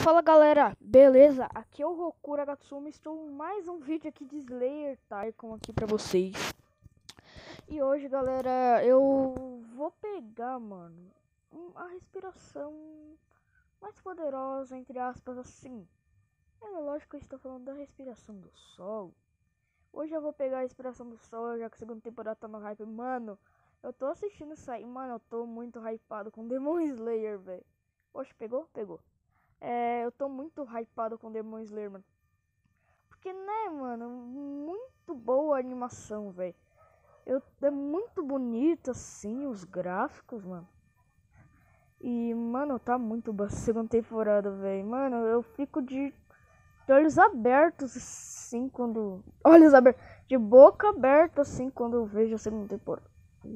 Fala galera, beleza? Aqui é o Roku Agatsumi, estou em mais um vídeo aqui de Slayer Tycoon aqui pra vocês. E hoje galera, eu vou pegar, mano, a respiração mais poderosa, entre aspas, assim. É lógico que eu estou falando da respiração do sol. Hoje eu vou pegar a respiração do sol, já que a segunda temporada tá no hype. Mano, eu tô assistindo isso aí, mano, eu tô muito hypado com Demon Slayer, velho. Oxe, pegou? Pegou. Eu tô muito hypado com Demon Slayer, mano. Porque, né, mano, muito boa a animação, velho. É muito bonito, assim, os gráficos, mano. E, mano, tá muito boa a segunda temporada, velho. Mano, eu fico de olhos abertos, assim, quando... Olhos abertos, de boca aberta, assim, quando eu vejo a segunda temporada.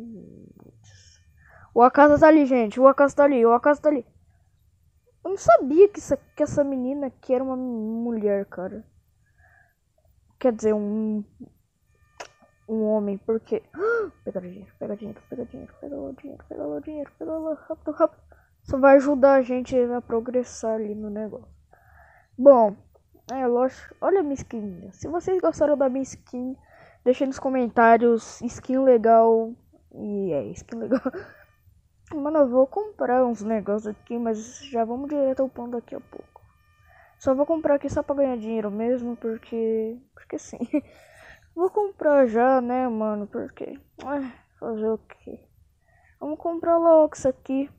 O Akaza tá ali, gente. O Akaza tá ali, o Akaza tá ali. Eu não sabia que essa menina aqui era uma mulher, cara. Quer dizer, um homem, porque... Pega dinheiro, pega dinheiro, pega dinheiro, pega lá o dinheiro, pega lá o dinheiro, pega lá, rápido, rápido. Isso vai ajudar a gente a progressar ali no negócio. Bom, lógico, olha a minha skin. Se vocês gostaram da minha skin, deixem nos comentários, skin legal. E skin legal. Mano, eu vou comprar uns negócios aqui, mas já vamos direto ao ponto daqui a pouco. Só vou comprar aqui só pra ganhar dinheiro mesmo, porque sim. Vou comprar já, né, mano, porque... fazer o quê? Vamos comprar logo isso aqui.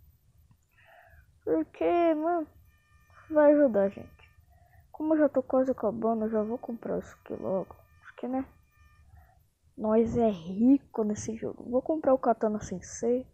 Porque, mano, vai ajudar a gente. Como eu já tô quase acabando, eu já vou comprar isso aqui logo. Porque, né, nós é rico nesse jogo. Vou comprar o Katana Sensei.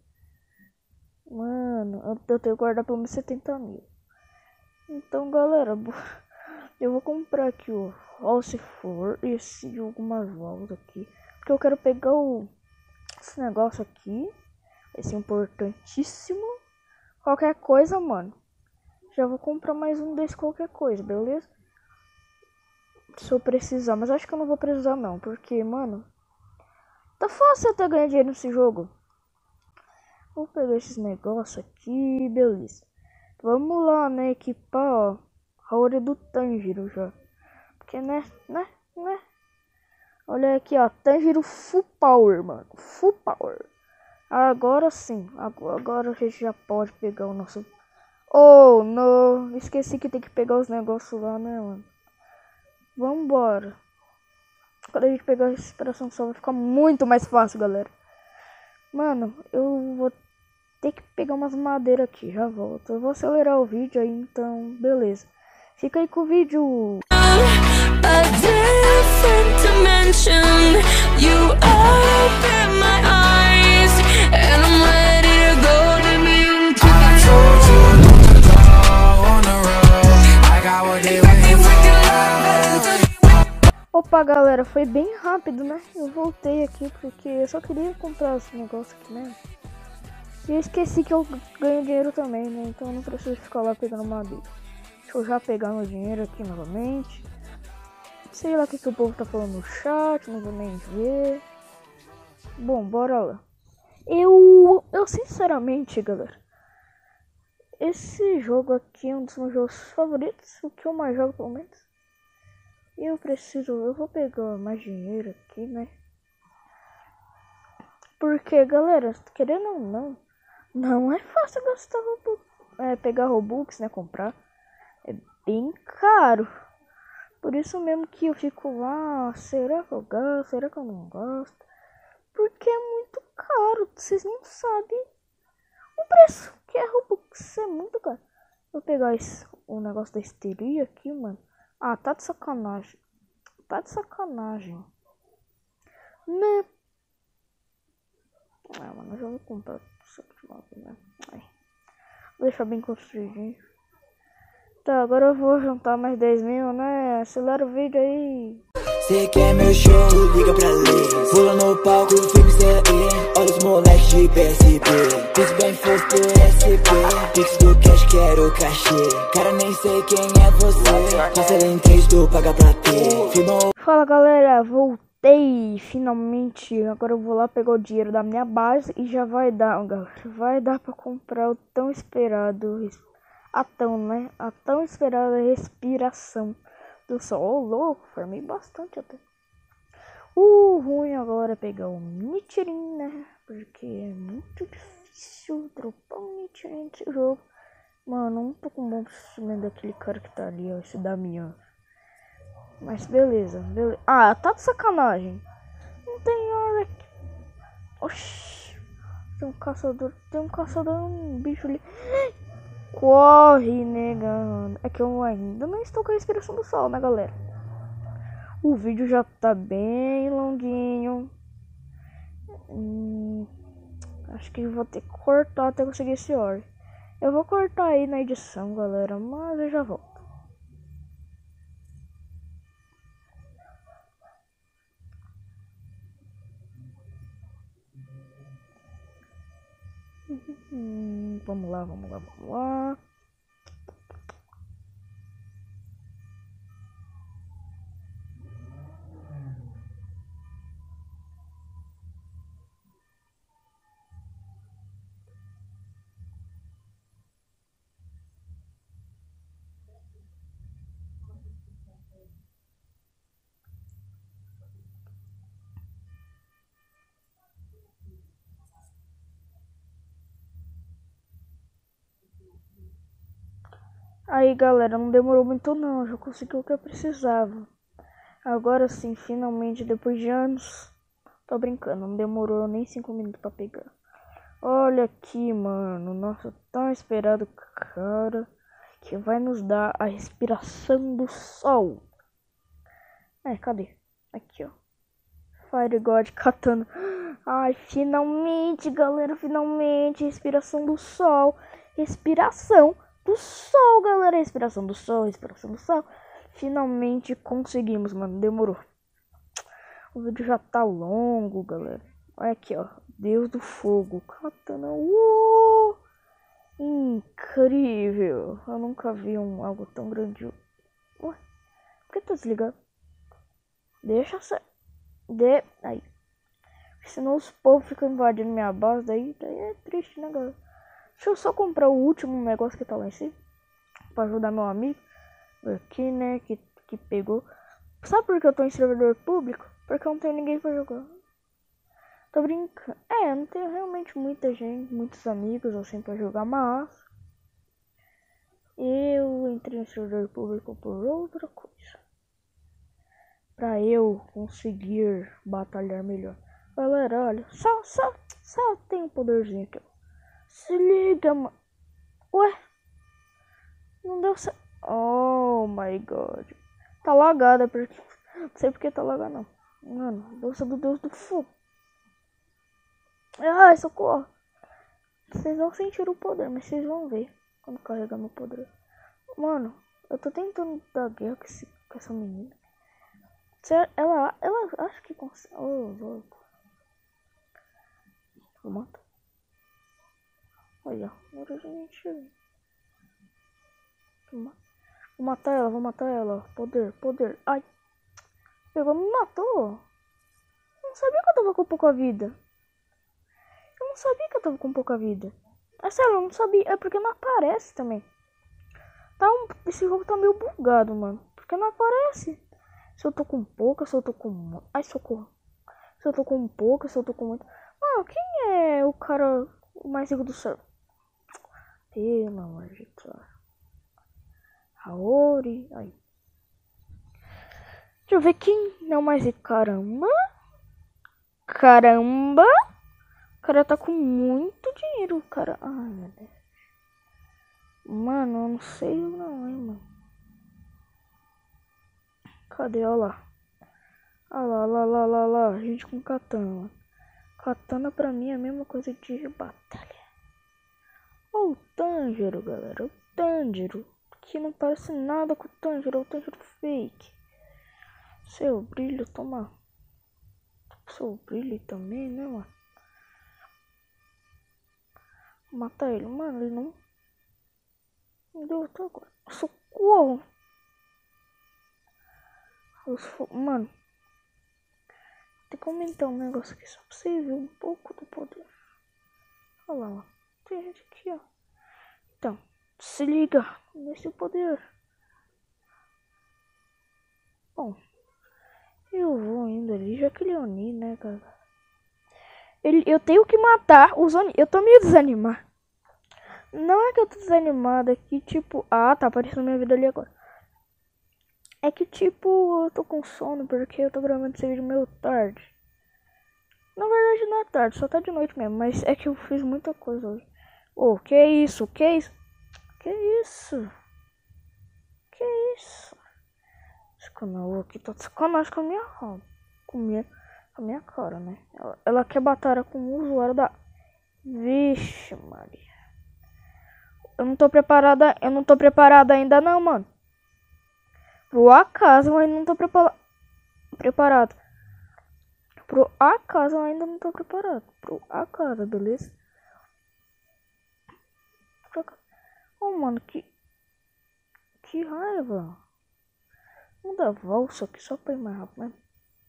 Mano, eu tenho que guardar pelo menos 70 mil. Então, galera, eu vou comprar aqui o All Se For e esse jogo mais volta aqui. Porque eu quero pegar esse negócio aqui. Esse importantíssimo. Qualquer coisa, mano. Já vou comprar mais um desse qualquer coisa, beleza? Se eu precisar, mas acho que eu não vou precisar não. Porque, mano, tá fácil até ganhar dinheiro nesse jogo. Vou pegar esses negócios aqui, beleza. Vamos lá, né, equipar, ó, a hora do Tanjiro já. Porque, né. Olha aqui, ó, Tanjiro Full Power, mano. Full Power. Agora sim, agora a gente já pode pegar o nosso... Oh, não, esqueci que tem que pegar os negócios lá, né, mano. Vambora. Quando a gente pegar a respiração só vai ficar muito mais fácil, galera. Mano, eu vou ter que pegar umas madeiras aqui, já volto. Eu vou acelerar o vídeo aí, então, beleza. Fica aí com o vídeo. A different dimension. You open my eyes, and I'm ready to go to me. I told you not to go on the road. I got what they waiting for. Opa, galera, foi bem rápido, né? Eu voltei aqui porque eu só queria comprar esse negócio aqui mesmo. E eu esqueci que eu ganho dinheiro também, né? Então eu não preciso ficar lá pegando madeira. Deixa eu já pegar meu dinheiro aqui novamente. Sei lá o que o povo tá falando no chat, não vou nem ver. Bom, bora lá. Eu sinceramente, galera, esse jogo aqui é um dos meus jogos favoritos, o que eu mais jogo pelo menos. E eu vou pegar mais dinheiro aqui, né? Porque, galera, querendo ou não é fácil gastar Robux, pegar Robux, né, comprar. É bem caro. Por isso mesmo que eu fico lá, será que eu gasto, será que eu não gasto? Porque é muito caro, vocês não sabem o preço que é Robux, é muito caro. Vou pegar o negócio da histeria aqui, mano. Ah, tá de sacanagem. Tá de sacanagem. Né? Mano, eu já vou comprar isso aqui logo, né? Vou deixar bem construidinho. Tá, agora eu vou juntar mais 10 mil, né? Acelera o vídeo aí. Cê quer meu show, liga pra lei. Pula no palco, filme CE. Olha os moleques de PSP. Fiz bem fosse por SP. Pix do cash, quero cachê. Cara, nem sei quem é você. Parcela em 3 do paga pra ter. Firmou. Fala galera, voltei finalmente. Agora eu vou lá pegar o dinheiro da minha base e já vai dar, galera. Vai dar pra comprar o tão esperado A tão esperada respiração do sol. Ô, louco, farmei bastante até. O ruim agora é pegar o Nichirin, né? Porque é muito difícil dropar um Nichirin nesse jogo. Mano, não tô com um bom sentimento daquele cara que tá ali, ó, esse Damian. Mas beleza. Ah, tá de sacanagem. Não tem hora aqui. Oxi. Tem um caçador, um bicho ali. Corre, negando. É que eu ainda não estou com a respiração do sol, né, galera? O vídeo já tá bem longuinho. Acho que eu vou ter que cortar até conseguir esse ore. Eu vou cortar aí na edição, galera, mas eu já volto. Vamos lá. Aí, galera, não demorou muito não, já consegui o que eu precisava. Agora sim, finalmente, depois de anos. Tô brincando, não demorou nem 5 minutos pra pegar. Olha aqui, mano, nossa, tão esperado cara que vai nos dar a respiração do sol. Cadê? Aqui, ó. Fire God Katana. Ai, finalmente, galera, finalmente, respiração do sol. Respiração do sol, galera, respiração do sol. Finalmente conseguimos, mano, demorou. O vídeo já tá longo, galera. Olha aqui, ó. Deus do fogo. Katana. Incrível. Eu nunca vi algo tão grandioso. Ué, por que tá desligado? Deixa ser. Aí. Senão os povos ficam invadindo minha base. Daí é triste, né, galera? Deixa eu só comprar o último negócio que tá lá em cima. Pra ajudar meu amigo. Aqui, né? Que pegou. Sabe por que eu tô em servidor público? Porque eu não tenho ninguém pra jogar. Tô brincando. Eu não tenho realmente muita gente, muitos amigos assim pra jogar, mas eu entrei no servidor público por outra coisa. Pra eu conseguir batalhar melhor. Galera, olha, só tem um poderzinho aqui. Se liga, mano. Ué? Não deu certo. Oh my god. Tá lagada, porque. Não sei porque tá lagada, não. Mano, dança do Deus do Fogo. Ai, socorro. Vocês não sentiram o poder, mas vocês vão ver quando carregar meu poder. Mano, eu tô tentando dar guerra com essa menina. Ela acho que consegue. Oh, louco. Vou matar. Olha, agora a gente. Vou matar ela. Poder. Ai. Pegou, me matou. Eu não sabia que eu tava com pouca vida. É sério, eu não sabia. É porque não aparece também. Esse jogo tá meio bugado, mano. Porque não aparece. Se eu tô com pouca, se eu tô com... Ai, socorro. Se eu tô com pouca, se eu tô com muito... Mano, quem é o cara mais rico do céu? Pelo amor de Deus. Haori. Aí. Deixa eu ver quem é o mais rico. Caramba. O cara tá com muito dinheiro, cara. Ai, meu Deus. Mano, eu não sei não, hein, mano. Cadê? Olha lá. Olha lá. Gente com katana. Katana pra mim é a mesma coisa de batalha. Olha o Tanjiro, galera. O Tanjiro. Que não parece nada com o Tanjiro. É o Tanjiro fake. Seu brilho, toma. Seu brilho também, né, mano? Vou matar ele. Mano, ele não... Meu Deus, até agora. Socorro! Mano. Tem que aumentar um negócio aqui só pra você ver um pouco do poder. Olha lá, ó. Tem gente aqui, ó. Então. Se liga nesse poder. Bom, eu vou indo ali, já que ele é Oni, né, cara? Eu tenho que matar os Oni. Eu tô meio desanimado. Não é que eu tô desanimado, é que tipo... Ah, tá aparecendo minha vida ali agora. É que tipo, eu tô com sono porque eu tô gravando esse vídeo meio tarde. Na verdade não é tarde, só tá de noite mesmo. Mas é que eu fiz muita coisa hoje. Ô, que isso? Que isso? Que isso? Que isso? Sacanagem, aqui tá de sacanagem com a minha roupa. Com a minha cara, né? Ela quer batalhar com o usuário da... Vixe, Maria. Eu não tô preparada ainda não, mano. Pro acaso eu ainda não tô preparado. Pro acaso eu ainda não tô preparado. Pro acaso, beleza? Oh, mano, que raiva. Vamos dar valsa aqui só pra ir mais rápido, né?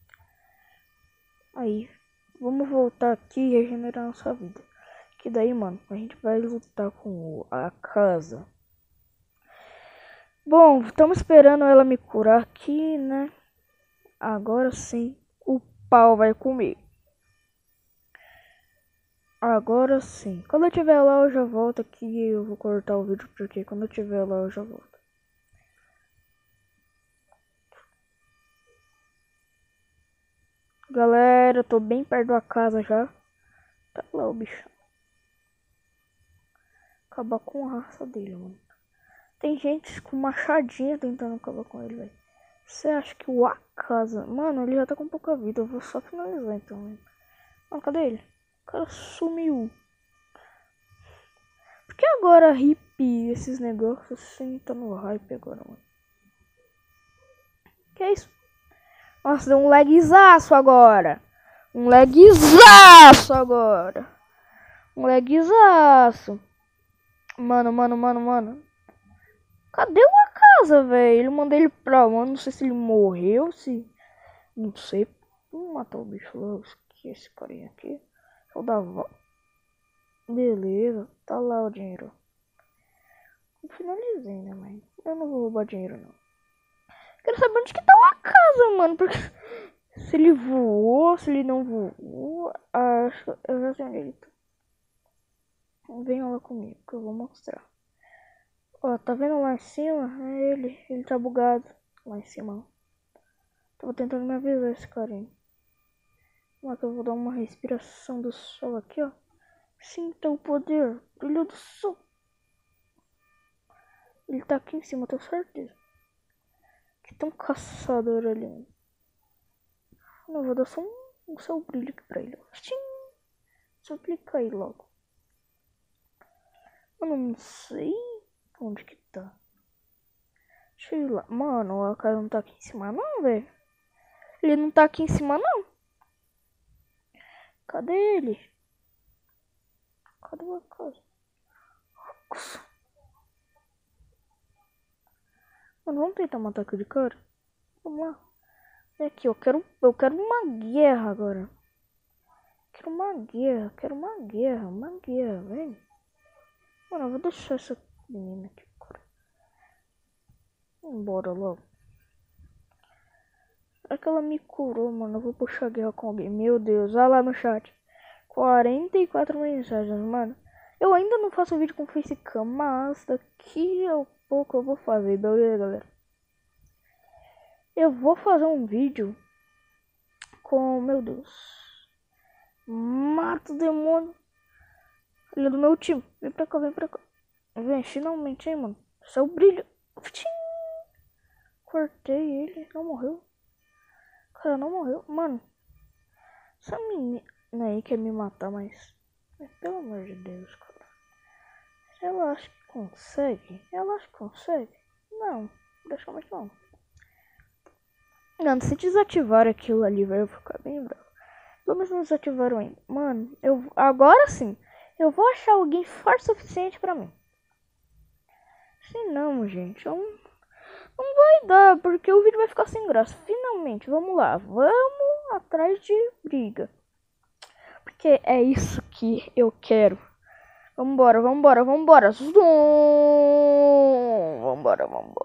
Aí, vamos voltar aqui e regenerar nossa vida. Que daí, mano, a gente vai lutar com a casa. Bom, estamos esperando ela me curar aqui, né? Agora sim, o pau vai comer. Agora sim. Quando eu tiver lá, eu já volto aqui. Eu vou cortar o vídeo porque quando eu tiver lá, eu já volto. Galera, eu tô bem perto da casa já. Tá lá o bicho. Acabar com a raça dele, mano. Tem gente com machadinha tentando acabar com ele, velho. Você acha que o Akaza... Mano, ele já tá com pouca vida. Eu vou só finalizar então, velho. Mano, cadê ele? O cara sumiu. Por que agora hippie, esses negócios assim, tá no hype agora, mano? Que é isso? Nossa, deu um lagzaço agora. Um lagzaço agora. Um lagzaço. Mano. Cadê o Akaza, velho? Ele mandou ele pra onde? Não sei se ele morreu, se... Não sei. Vamos matar o bicho logo. Que é esse carinha aqui. Vou dar volta. Beleza. Tá lá o dinheiro. Eu finalizei, né, mãe? Eu não vou roubar dinheiro, não. Quero saber onde que tá o Akaza, mano. Porque... Se ele voou, se ele não voou... Acho que eu já sei onde ele tá. Venham lá comigo, que eu vou mostrar. Ó, tá vendo lá em cima? É ele. Ele tá bugado. Lá em cima, ó. Tô tentando me avisar esse carinha. Vamos lá que eu vou dar uma respiração do sol aqui, ó. Sinta o poder. Brilho do sol. Ele tá aqui em cima, tenho certeza. Que tem um caçador ali. Não, vou dar só um seu brilho aqui pra ele. Tchim! Só clicar aí logo. Eu não sei onde que tá. Deixa eu ir lá. Mano, o cara não tá aqui em cima não, velho. Ele não tá aqui em cima não. Cadê ele? Cadê o casa? Mano, vamos tentar matar aquele cara? Vamos lá. É aqui, eu quero uma guerra agora. Quero uma guerra, velho. Mano, eu vou deixar essa menina aqui, cara. Embora logo. É que ela me curou, mano. Eu vou puxar guerra com alguém. Meu Deus, olha lá no chat. 44 mensagens, mano. Eu ainda não faço vídeo com facecam, mas daqui a pouco eu vou fazer, beleza, galera? Eu vou fazer um vídeo com... Meu Deus. Mata o demônio. Ele é do meu time. Vem pra cá, vem pra cá. Vem, finalmente, hein, mano. Seu brilho. Tchim! Cortei ele. Não morreu. Cara, não morreu. Mano. Essa menina aí quer me matar, mas pelo amor de Deus, cara. Ela acha que consegue? Não. Praticamente não. Mano, se desativar aquilo ali, vai ficar bem bravo. Pelo menos não desativaram ainda. Mano, agora sim. Eu vou achar alguém forte o suficiente pra mim. Se não, gente, não vai dar, porque o vídeo vai ficar sem graça. Finalmente, vamos lá. Vamos atrás de briga. Porque é isso que eu quero. Vambora. Zoom! vambora.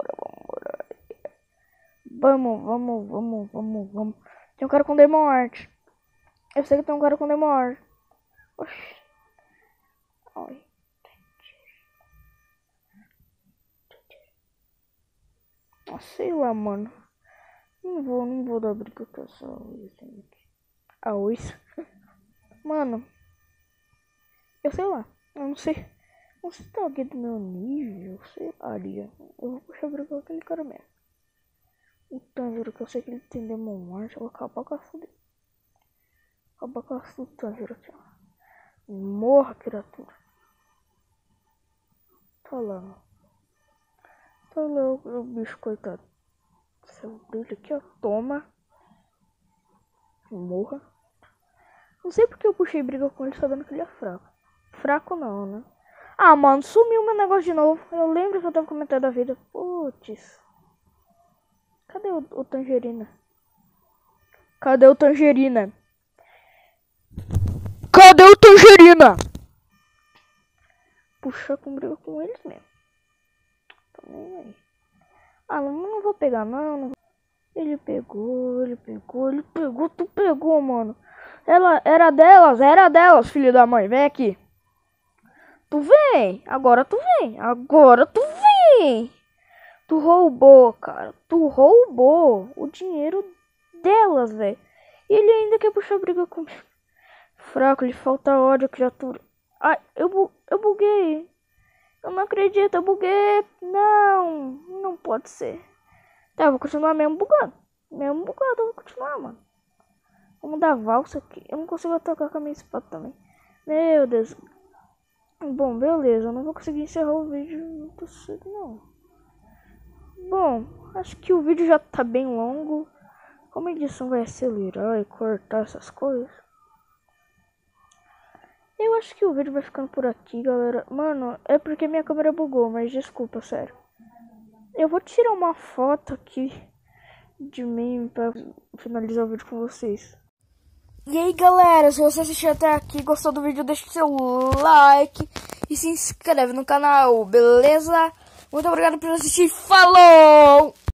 Vamos. Tem um cara com Demon Art. Eu sei que tem um cara com Demon Art. Oxi. Ai. Ah, sei lá, mano. Não vou dar briga com essa Luiz. Mano. Eu sei lá. Eu não sei. Não sei se tá alguém do meu nível. Sei lá, Aria. Eu vou puxar briga com aquele cara mesmo. O Tanjiro, que eu sei que ele tem Demon Art. Eu vou acabar com a fuda. Acabar com a fuda do Tanjiro aqui, ó. Morra, criatura. Tá lá. Tá lá o bicho, coitado. Seu brilho aqui, ó. Toma. Morra. Não sei porque eu puxei briga com ele sabendo que ele é fraco. Fraco não, né? Ah, mano, sumiu meu negócio de novo. Eu lembro que eu tava comentando a vida. Putz. Cadê o Tangerina? Cadê o Tangerina? Puxa com briga com eles mesmo. Tô nem aí. Ah, não vou pegar não. Ele pegou, tu pegou, mano. Ela era delas, filho da mãe. Vem aqui. Tu vem. Agora tu vem. Tu roubou, cara. Tu roubou o dinheiro delas, velho. E ele ainda quer puxar briga comigo. Fraco, lhe falta ódio, criatura. Ai, eu buguei. Eu não acredito, eu buguei. Não pode ser. Tá, eu vou continuar mesmo bugado. Eu vou continuar, mano. Vamos dar valsa aqui. Eu não consigo atacar com a minha espada também. Meu Deus. Bom, beleza. Eu não vou conseguir encerrar o vídeo muito cedo, não. Bom, acho que o vídeo já tá bem longo. Como a edição vai acelerar e cortar essas coisas, eu acho que o vídeo vai ficando por aqui, galera. Mano, é porque minha câmera bugou, mas desculpa, sério. Eu vou tirar uma foto aqui de mim pra finalizar o vídeo com vocês. E aí, galera, se você assistiu até aqui, gostou do vídeo, deixa o seu like e se inscreve no canal, beleza? Muito obrigado por assistir, falou!